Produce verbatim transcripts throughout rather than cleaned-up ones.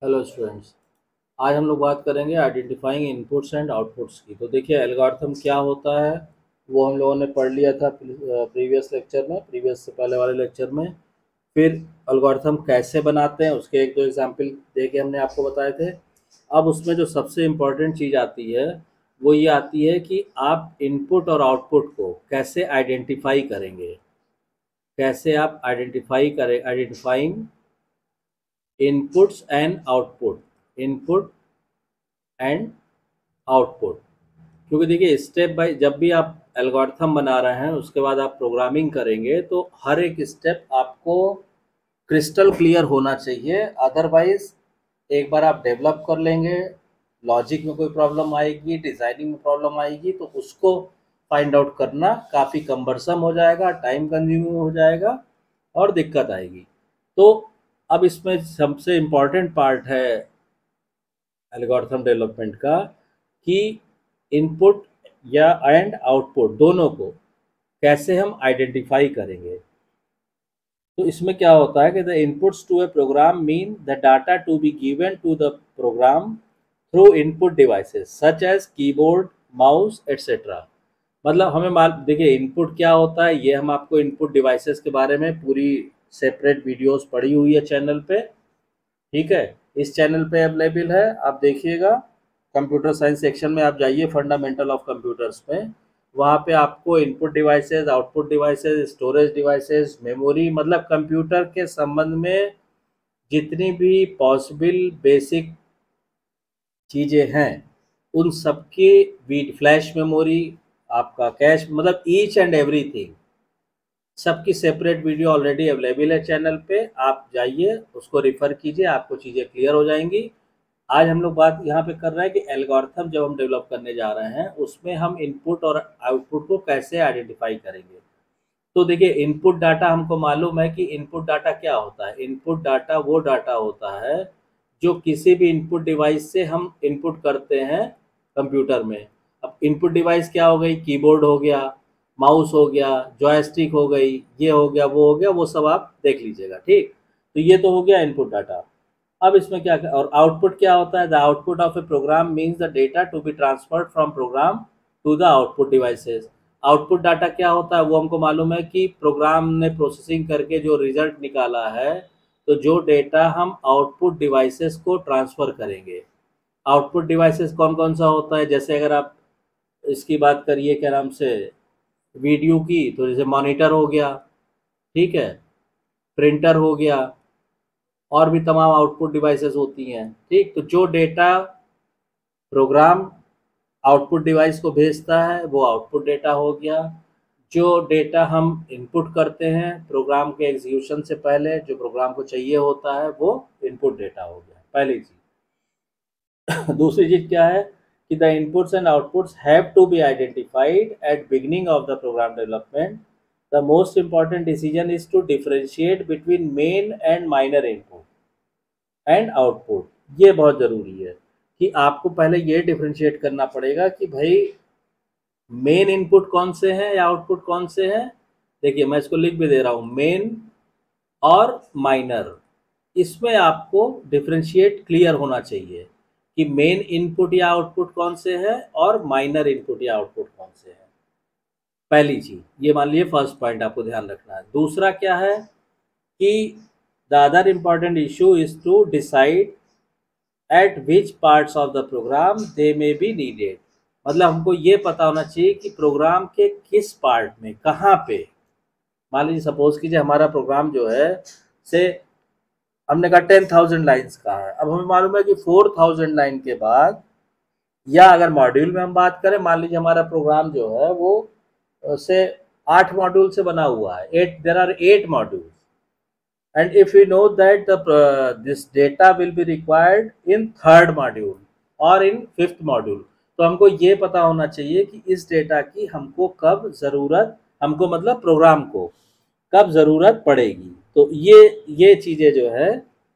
Hello students. आज हम लोग बात करेंगे आइडेंटिफाइंग इनपुट्स एंड आउटपुट्स की। तो देखिए एल्गोरिथम क्या होता है वो हम लोगों ने पढ़ लिया था प्रीवियस लेक्चर में, प्रीवियस से पहले वाले लेक्चर में। फिर एल्गोरिथम कैसे बनाते हैं उसके एक दो एग्जाम्पल दे के हमने आपको बताए थे। अब उसमें जो सबसे इम्पोर्टेंट चीज़ आती है वो ये आती है कि आप इनपुट और आउटपुट को कैसे आइडेंटिफाई करेंगे, कैसे आप आइडेंटिफाई करें identifying inputs and output, input and output. क्योंकि देखिए स्टेप बाय जब भी आप एल्गोरिथम बना रहे हैं उसके बाद आप प्रोग्रामिंग करेंगे तो हर एक स्टेप आपको क्रिस्टल क्लियर होना चाहिए। अदरवाइज एक बार आप डेवलप कर लेंगे, लॉजिक में कोई प्रॉब्लम आएगी, डिज़ाइनिंग में प्रॉब्लम आएगी तो उसको फाइंड आउट करना काफ़ी कम्बरसम हो जाएगा, टाइम कंज्यूमिंग हो जाएगा और दिक्कत आएगी। तो अब इसमें सबसे इम्पॉर्टेंट पार्ट है एल्गोरिथम डेवलपमेंट का कि इनपुट या एंड आउटपुट दोनों को कैसे हम आइडेंटिफाई करेंगे। तो इसमें क्या होता है कि the inputs to a program mean the data to be given to the program through input devices such as keyboard, mouse etcetera. मतलब हमें मान देखिए इनपुट क्या होता है, ये हम आपको इनपुट डिवाइसेस के बारे में पूरी सेपरेट वीडियोस पड़ी हुई है चैनल पे, ठीक है। इस चैनल पे अवेलेबल है, आप देखिएगा। कंप्यूटर साइंस सेक्शन में आप जाइए, फंडामेंटल ऑफ कंप्यूटर्स में, वहाँ पे आपको input devices, output devices, storage devices, memory, मतलब कंप्यूटर के संबंध में जितनी भी पॉसिबल बेसिक चीज़ें हैं उन सबकी फ्लैश मेमोरी, आपका कैश, मतलब ईच एंड एवरीथिंग, सबकी सेपरेट वीडियो ऑलरेडी अवेलेबल है चैनल पे। आप जाइए उसको रिफ़र कीजिए, आपको चीज़ें क्लियर हो जाएंगी। आज हम लोग बात यहाँ पे कर रहे हैं कि एल्गोरिथम जब हम डेवलप करने जा रहे हैं उसमें हम इनपुट और आउटपुट को कैसे आइडेंटिफाई करेंगे। तो देखिए इनपुट डाटा हमको मालूम है कि इनपुट डाटा क्या होता है। इनपुट डाटा वो डाटा होता है जो किसी भी इनपुट डिवाइस से हम इनपुट करते हैं कंप्यूटर में। अब इनपुट डिवाइस क्या हो गई, कीबोर्ड हो गया, माउस हो गया, जॉयस्टिक हो गई, ये हो गया, वो हो गया, वो सब आप देख लीजिएगा, ठीक। तो ये तो हो गया इनपुट डाटा। अब इसमें क्या और आउटपुट क्या होता है, the output of a program means the data to be transferred from program to the output devices. Output data क्या होता है वो हमको मालूम है कि प्रोग्राम ने प्रोसेसिंग करके जो रिजल्ट निकाला है, तो जो डेटा हम आउटपुट डिवाइसेस को ट्रांसफ़र करेंगे। आउटपुट डिवाइसेस कौन कौन सा होता है, जैसे अगर आप इसकी बात करिए क्या नाम से वीडियो की, तो जैसे मॉनिटर हो गया, ठीक है, प्रिंटर हो गया, और भी तमाम आउटपुट डिवाइसेस होती हैं, ठीक। तो जो डेटा प्रोग्राम आउटपुट डिवाइस को भेजता है वो आउटपुट डेटा हो गया। जो डेटा हम इनपुट करते हैं प्रोग्राम के एग्जीक्यूशन से पहले, जो प्रोग्राम को चाहिए होता है, वो इनपुट डेटा हो गया, पहली चीज़। दूसरी चीज़ क्या है कि the inputs and outputs have to be identified at beginning of the program development. The most important decision is to differentiate between main and minor input and output. ये बहुत ज़रूरी है कि आपको पहले ये डिफरेंशिएट करना पड़ेगा कि भाई मेन इनपुट कौन से हैं या आउटपुट कौन से हैं। देखिए मैं इसको लिख भी दे रहा हूँ, मेन और माइनर, इसमें आपको डिफरेंशिएट क्लियर होना चाहिए कि मेन इनपुट या आउटपुट कौन से हैं और माइनर इनपुट या आउटपुट कौन से हैं। पहली चीज़ ये मान लीजिए, फर्स्ट पॉइंट आपको ध्यान रखना है। दूसरा क्या है कि the other important issue is to decide at which parts of the program they may be needed. मतलब हमको ये पता होना चाहिए कि प्रोग्राम के किस पार्ट में, कहाँ पे। मान लीजिए सपोज कीजिए हमारा प्रोग्राम जो है से हमने कहा टेन थाउजेंड लाइन्स का है। अब हमें मालूम है कि फोर थाउजेंड लाइन के बाद, या अगर मॉड्यूल में हम बात करें, मान लीजिए हमारा प्रोग्राम जो है वो से आठ मॉड्यूल से बना हुआ है, at there are eight module, and if we know that the uh, this data will be required in third module or in fifth module, तो हमको ये पता होना चाहिए कि इस डेटा की हमको कब ज़रूरत, हमको मतलब प्रोग्राम को कब ज़रूरत पड़ेगी। तो ये ये चीज़ें जो है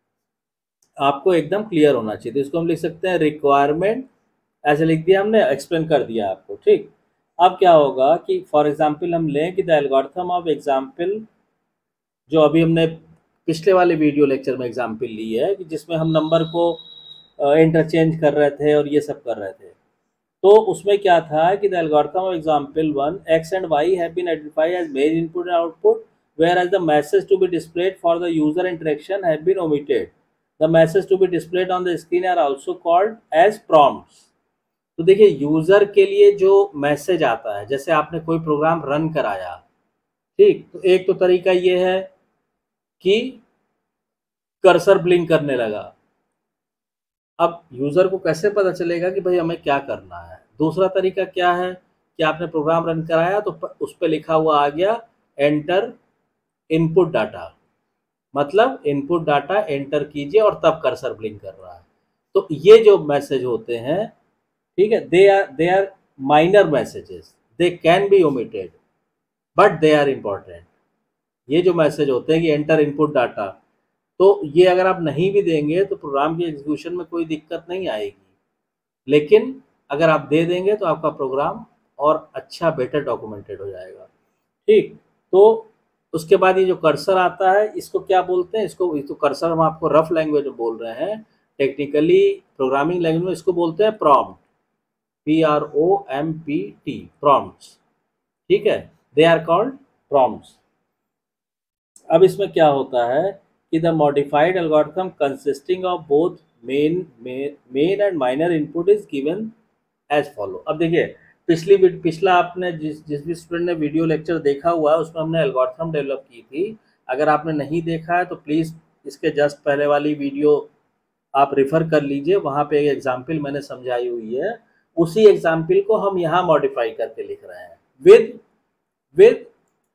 आपको एकदम क्लियर होना चाहिए। तो इसको हम लिख सकते हैं रिक्वायरमेंट, ऐसे लिख दिया हमने, एक्सप्लेन कर दिया आपको, ठीक। अब क्या होगा कि फॉर एग्जांपल हम लें कि द एल्गोरिथम ऑफ एग्जांपल जो अभी हमने पिछले वाले वीडियो लेक्चर में एग्जाम्पल ली है कि जिसमें हम नंबर को इंटरचेंज कर रहे थे और ये सब कर रहे थे। तो उसमें क्या था कि the algorithm of example one, X and Y have been identified as main input and output, whereas the message to be displayed for the user interaction have been omitted. The message to be displayed on the screen are also called as prompts. तो देखिए user के लिए जो message आता है, जैसे आपने कोई प्रोग्राम रन कराया, ठीक, तो एक तो तरीका ये है कि कर्सर ब्लिंक करने लगा। अब यूजर को कैसे पता चलेगा कि भाई हमें क्या करना है? दूसरा तरीका क्या है कि आपने प्रोग्राम रन कराया तो उस पर लिखा हुआ आ गया एंटर इनपुट डाटा, मतलब इनपुट डाटा एंटर कीजिए और तब कर्सर ब्लिंक कर रहा है। तो ये जो मैसेज होते हैं, ठीक है, they are they are minor messages, they can be omitted but they are important. ये जो मैसेज होते हैं कि एंटर इनपुट डाटा, तो ये अगर आप नहीं भी देंगे तो प्रोग्राम की एग्जीक्यूशन में कोई दिक्कत नहीं आएगी, लेकिन अगर आप दे देंगे तो आपका प्रोग्राम और अच्छा बेटर डॉक्यूमेंटेड हो जाएगा। ठीक, तो उसके बाद ये जो कर्सर आता है इसको क्या बोलते हैं? इसको तो कर्सर हम आपको रफ लैंग्वेज में बोल रहे हैं, टेक्निकली प्रोग्रामिंग लैंग्वेज में इसको बोलते हैं prompt, P R O M P T, prompts. ठीक है, दे आर कॉल्ड प्रॉम्प्ट्स। अब इसमें क्या होता है कि the modified algorithm consisting of both main main and minor input is given as follow. अब देखिए पिछली पिछला आपने जिस जिस भी स्टूडेंट ने वीडियो लेक्चर देखा हुआ है उसमें हमने एल्गोरिथम डेवलप की थी। अगर आपने नहीं देखा है तो प्लीज़ इसके जस्ट पहले वाली वीडियो आप रेफर कर लीजिए, वहाँ पे एक एग्जाम्पल मैंने समझाई हुई है। उसी एग्जाम्पल को हम यहाँ मॉडिफाई करके लिख रहे हैं विद विद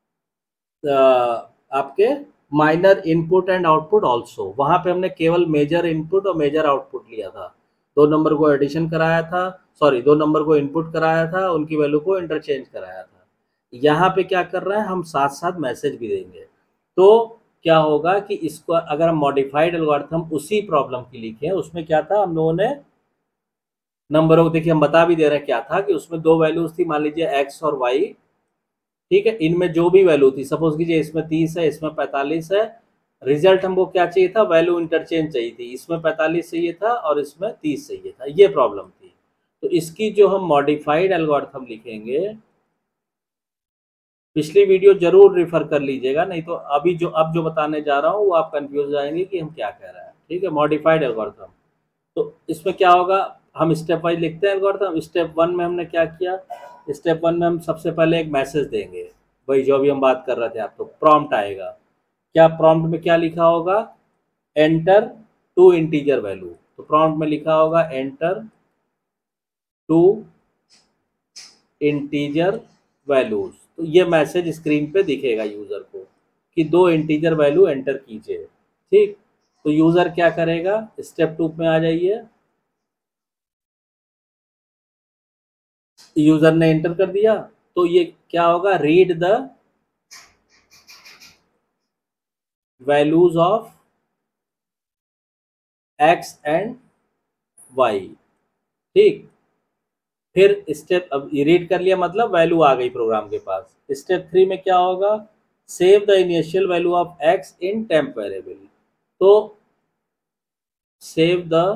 आपके minor input and output also. वहाँ पे हमने केवल मेजर इनपुट और मेजर आउटपुट लिया था, दो नंबर को एडिशन कराया था, सॉरी दो नंबर को इनपुट कराया था, उनकी वैल्यू को इंटरचेंज कराया था। यहाँ पे क्या कर रहे हैं हम, साथ साथ मैसेज भी देंगे। तो क्या होगा कि इसको अगर हम मॉडिफाइड एल्गोरिथम उसी प्रॉब्लम की लिखें, उसमें क्या था, हम लोगों ने नंबरों को देखिए हम बता भी दे रहे हैं क्या था कि उसमें दो वैल्यूज थी, मान लीजिए एक्स और वाई। ठीक है, इनमें जो भी वैल्यू थी, सपोज कीजिए इसमें तीस है, इसमें पैंतालीस है, रिजल्ट हमको क्या चाहिए था, वैल्यू इंटरचेंज चाहिए थी, इसमें पैंतालीस चाहिए था और इसमें तीस चाहिए था, ये प्रॉब्लम थी। तो इसकी जो हम मॉडिफाइड एल्गोरिथम लिखेंगे, पिछली वीडियो जरूर रिफर कर लीजिएगा, नहीं तो अभी जो अब जो बताने जा रहा हूँ वो आप कंफ्यूज हो जाएंगे कि हम क्या कह रहे हैं। ठीक है, मॉडिफाइड एल्गोरिथम, तो इसमें क्या होगा, हम स्टेप वाइज लिखते हैं एल्गोरिथम। स्टेप वन में हमने क्या किया, स्टेप वन में हम सबसे पहले एक मैसेज देंगे, वही जो अभी हम बात कर रहे थे, आप तो प्रॉम्प्ट आएगा। क्या प्रॉम्प्ट में क्या लिखा होगा, एंटर टू इंटीजर वैल्यू, तो प्रॉम्प्ट में लिखा होगा एंटर टू इंटीजर वैल्यूज। तो ये मैसेज स्क्रीन पे दिखेगा यूजर को कि दो इंटीजर वैल्यू एंटर कीजिए। ठीक, तो यूजर क्या करेगा, स्टेप टू में आ जाइए, यूजर ने एंटर कर दिया, तो ये क्या होगा, read the values of X and Y. ठीक, फिर स्टेप, अब रीड कर लिया मतलब वैल्यू आ गई प्रोग्राम के पास। स्टेप थ्री में क्या होगा, save the initial value of X in temp variable. तो save the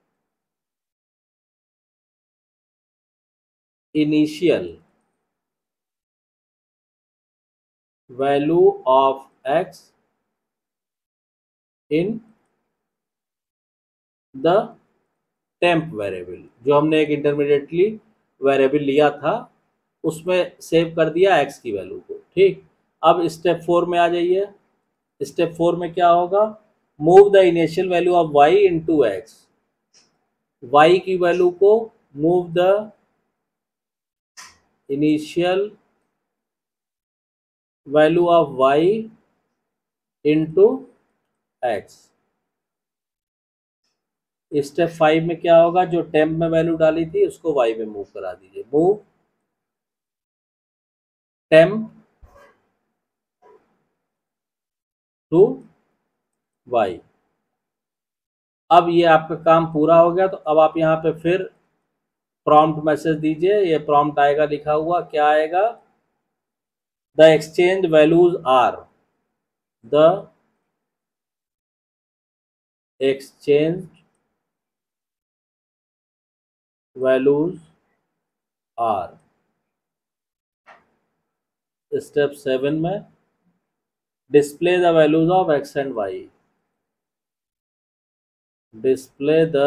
initial value of X in the temp variable, जो हमने एक इंटरमीडिएटली वेरिएबल लिया था उसमें सेव कर दिया एक्स की वैल्यू को। ठीक, अब स्टेप फोर में आ जाइए। स्टेप फोर में क्या होगा, move the initial value of Y into X, Y की वैल्यू को move the initial value of Y into X. Step five में क्या होगा, जो टेम्प में वैल्यू डाली थी उसको वाई में मूव करा दीजिए, मूव टेम्प टू वाई। अब ये आपका काम पूरा हो गया, तो अब आप यहाँ पे फिर प्रॉम्प्ट मैसेज दीजिए। ये प्रॉम्प्ट आएगा, लिखा हुआ क्या आएगा, the exchange values are the exchange values are. Step seven में display the values of X and Y. Display the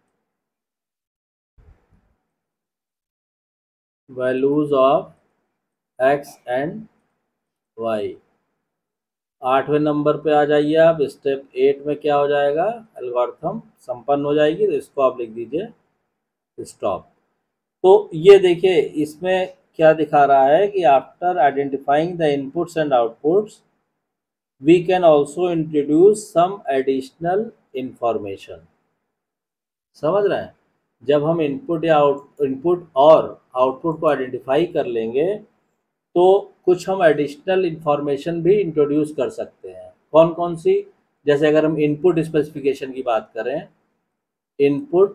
values of X and Y. आठवें नंबर पे आ जाइए आप। स्टेप एट में क्या हो जाएगा, एल्गोरिथम संपन्न हो जाएगी, तो इसको आप लिख दीजिए स्टॉप। तो ये देखिए इसमें क्या दिखा रहा है कि after identifying the inputs and outputs we can also introduce some additional information. समझ रहे हैं, जब हम इनपुट या आउट इनपुट और आउटपुट को आइडेंटिफाई कर लेंगे तो कुछ हम एडिशनल इंफॉर्मेशन भी इंट्रोड्यूस कर सकते हैं। कौन कौन सी, जैसे अगर हम इनपुट स्पेसिफिकेशन की बात करें, इनपुट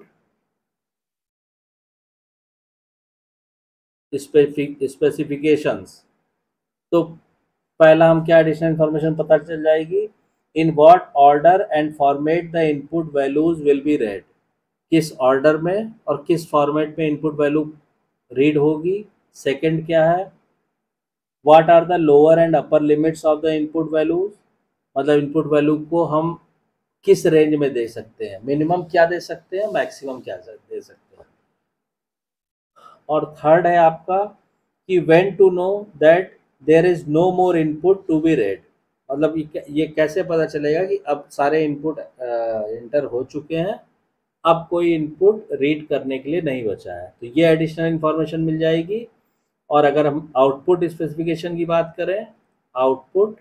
स्पेसिफिकेशंस, तो पहला हम क्या एडिशनल इंफॉर्मेशन पता चल जाएगी, in what order and format the input values will be read. किस ऑर्डर में और किस फॉर्मेट में इनपुट वैल्यू रीड होगी। सेकंड क्या है, what are the lower and upper limits of the input values, मतलब इनपुट वैल्यू को हम किस रेंज में दे सकते हैं, मिनिमम क्या दे सकते हैं, मैक्सिमम क्या दे सकते हैं। और थर्ड है आपका कि when to know that there is no more input to be read, मतलब ये कैसे पता चलेगा कि अब सारे इनपुट इंटर हो चुके हैं, अब कोई इनपुट रीड करने के लिए नहीं बचा है, तो ये एडिशनल इंफॉर्मेशन मिल जाएगी। और अगर हम आउटपुट स्पेसिफिकेशन की बात करें, आउटपुट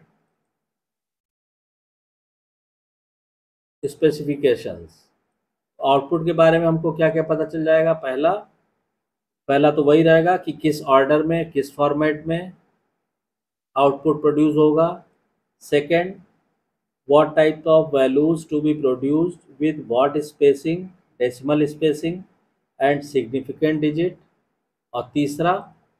स्पेसिफिकेशंस, आउटपुट के बारे में हमको क्या क्या पता चल जाएगा। पहला पहला तो वही रहेगा कि किस ऑर्डर में किस फॉर्मेट में आउटपुट प्रोड्यूस होगा। Second, what type of values to be produced with what spacing, decimal spacing and significant digit. और तीसरा,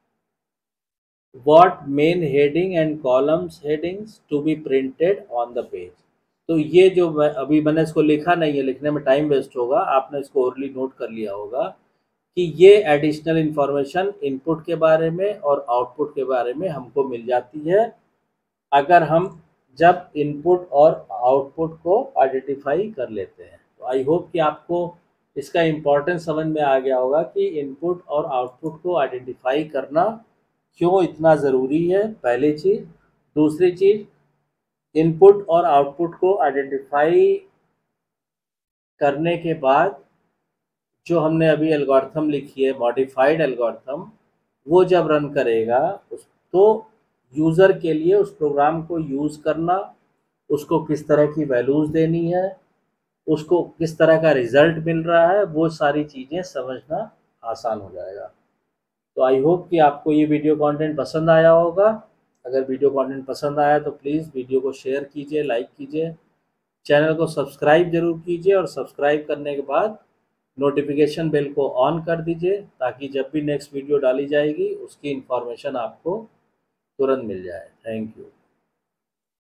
what main heading and columns headings to be printed on the page। तो ये जो अभी मैंने इसको लिखा नहीं है, लिखने में टाइम वेस्ट होगा, आपने इसको ओरली नोट कर लिया होगा कि ये एडिशनल इंफॉर्मेशन इनपुट के बारे में और आउटपुट के बारे में हमको मिल जाती है अगर हम जब इनपुट और आउटपुट को आइडेंटिफाई कर लेते हैं। तो आई होप कि आपको इसका इम्पोर्टेंस समझ में आ गया होगा कि इनपुट और आउटपुट को आइडेंटिफाई करना क्यों इतना ज़रूरी है, पहली चीज़। दूसरी चीज़, इनपुट और आउटपुट को आइडेंटिफाई करने के बाद जो हमने अभी एल्गोरिथम लिखी है, मॉडिफाइड एल्गोरिथम, वो जब रन करेगा उस तो यूज़र के लिए उस प्रोग्राम को यूज़ करना, उसको किस तरह की वैल्यूज़ देनी है, उसको किस तरह का रिज़ल्ट मिल रहा है, वो सारी चीज़ें समझना आसान हो जाएगा। तो आई होप कि आपको ये वीडियो कंटेंट पसंद आया होगा। अगर वीडियो कंटेंट पसंद आया तो प्लीज़ वीडियो को शेयर कीजिए, लाइक कीजिए, चैनल को सब्सक्राइब जरूर कीजिए और सब्सक्राइब करने के बाद नोटिफिकेशन बेल को ऑन कर दीजिए ताकि जब भी नेक्स्ट वीडियो डाली जाएगी उसकी इन्फॉर्मेशन आपको तुरंत मिल जाए। Thank you.